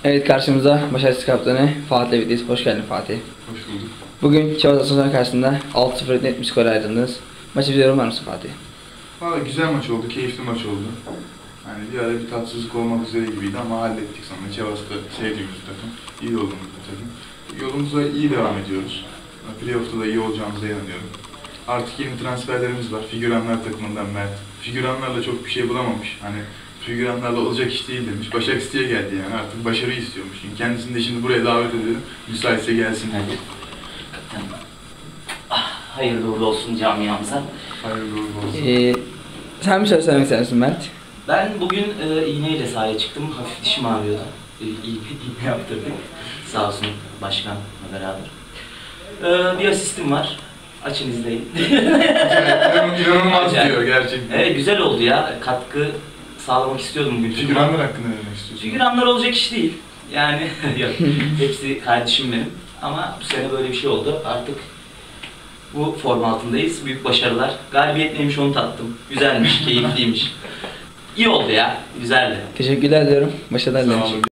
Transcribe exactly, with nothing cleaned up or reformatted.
Evet, karşımızda başarısız kaptanı Fatih birlikteyiz. Hoş geldin Fatih. Hoş bulduk. Bugün Çavaz Asansör karşısında altı sıfır net bir skor ayrıldınız. Maçı bize yorumlar mısın Fatih? Valla güzel maç oldu, keyifli maç oldu. Yani bir ara bir tatsızlık olmak üzere gibiydi ama hallettik sonra. Çavaz'da sevdiğimiz bir takım, iyi olduğumuz bir takım. Yolumuza iyi devam ediyoruz. Playoff'ta da iyi olacağımıza inanıyorum. Artık yeni transferlerimiz var. Figüranlar takımından Mert. Figüranlarla çok bir şey bulamamış. Hani figüranlarla olacak iş değil demiş. Başak City'ye geldi yani. Artık başarı istiyormuş. Yani kendisini de şimdi buraya davet ediyorum. Müsaitse gelsin. Evet. Ah, hayırlı uğurlu olsun camiamıza. Hayırlı uğurlu olsun. Ee, sen bir şey söylemek ister misin Mert? Ben bugün e, iğneyle sahaya çıktım. Hafif dişim ağrıyordu. E, iğne, iğne yaptırdık. Sağ olsun başkanla beraber. E, bir asistim var. Açın izleyin. İnanılmaz diyor gerçekten. Evet, güzel oldu ya. Katkı sağlamak istiyordum bugün. Figüranlar hakkında ne demek istiyorsun? Figüranlar olacak iş değil. Yani yok. Hepsi kardeşim benim. Ama bu sene böyle bir şey oldu. Artık bu form altındayız. Büyük başarılar. Galibiyet neymiş onu tattım. Güzelmiş, keyifliymiş. İyi oldu ya. Güzeldi. Teşekkürler diyorum. Başarılar Sağ dilerim. olun.